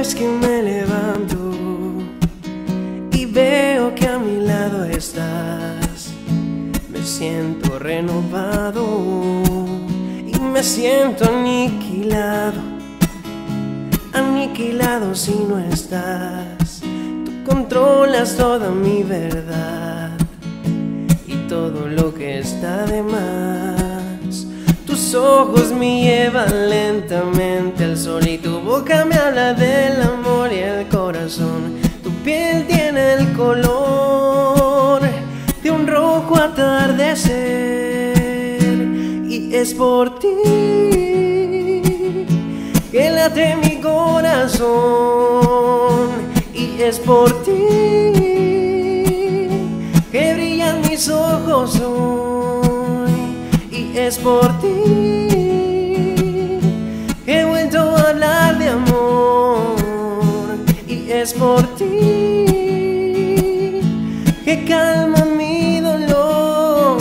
vez que me levanto y veo que a mi lado estás, me siento renovado y me siento aniquilado, aniquilado si no estás. Tú controlas toda mi verdad y todo lo que está de más. Tus ojos me llevan lentamente al sol y tu boca me habla del amor y el corazón. Tu piel tiene el color de un rojo atardecer y es por ti que late mi corazón, y es por ti que brillan mis ojos hoy, y es por ti que he vuelto a hablar de amor, y es por ti que calma mi dolor.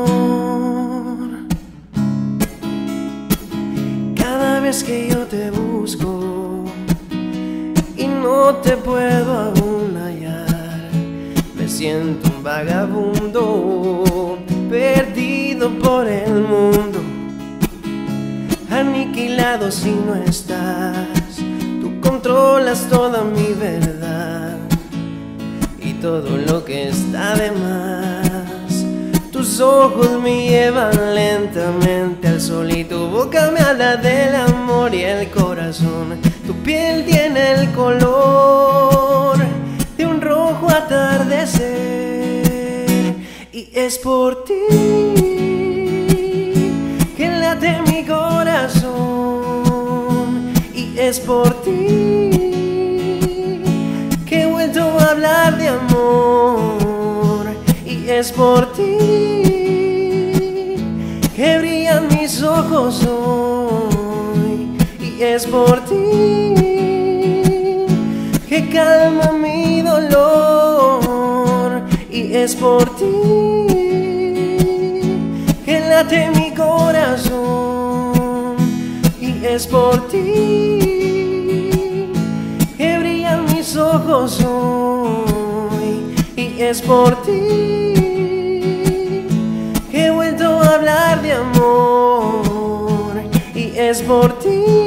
Cada vez que yo te busco y no te puedo aún hallar, me siento un vagabundo perdido por el mundo, aniquilado si no estás. Tú controlas toda mi verdad y todo lo que está de más. Tus ojos me llevan lentamente al sol y tu boca me habla del amor y el corazón. Tu piel tiene el color de un rojo atardecer y es por ti que late mi corazón, y es por ti que he vuelto a hablar de amor, y es por ti que brillan mis ojos hoy, y es por ti que calma mi dolor, y es por ti que late mi corazón, y es por ti que brillan mis ojos hoy, y es por ti que he vuelto a hablar de amor, y es por ti